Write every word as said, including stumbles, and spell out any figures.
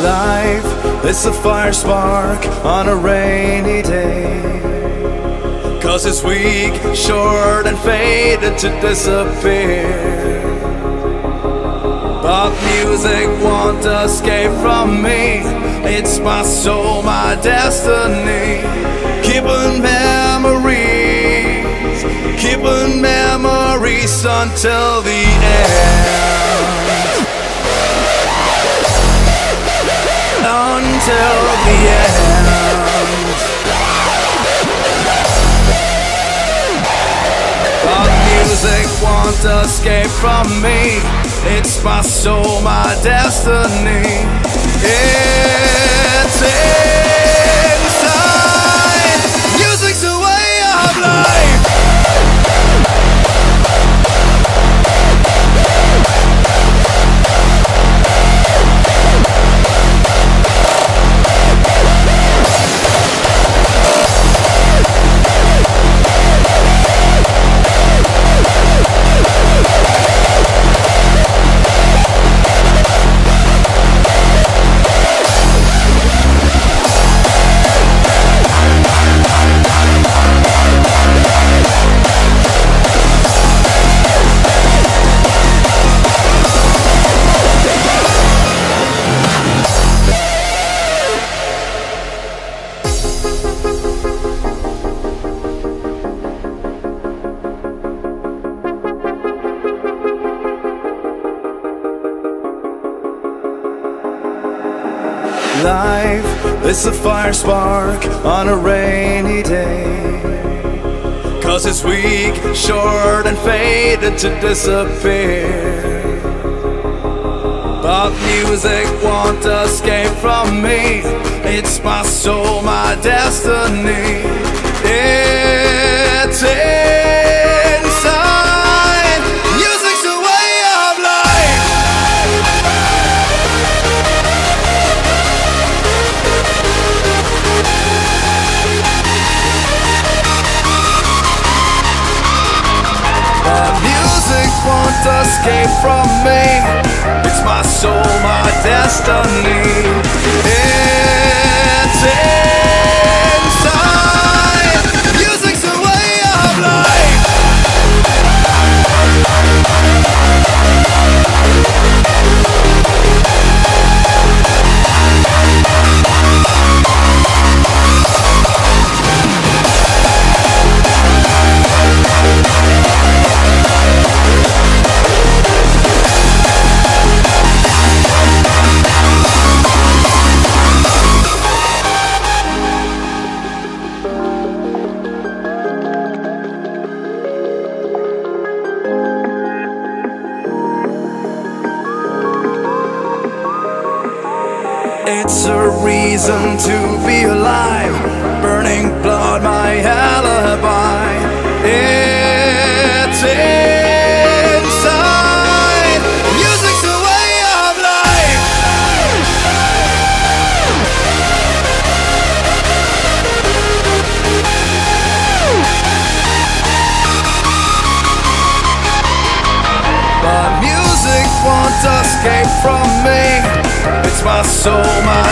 Life is a fire spark on a rainy day, 'cause it's weak, short and faded to disappear. But music won't escape from me. It's my soul, my destiny. Keeping memories, keeping memories until the end. Until the end. But music won't escape from me. It's my soul, my destiny. It's inside. Music's a way of life. Life is a fire spark on a rainy day, 'cause it's weak, short and faded to disappear. But music won't escape from me. It's my soul, my destiny. It's inside. Music's a way of life. But music won't escape from me. It's my soul, my destiny. It's inside. Music's a way of life. It's a reason to be alive. Burning blood, my alibi. It's inside. Music's a way of life. But music won't escape from me. It's my soul, my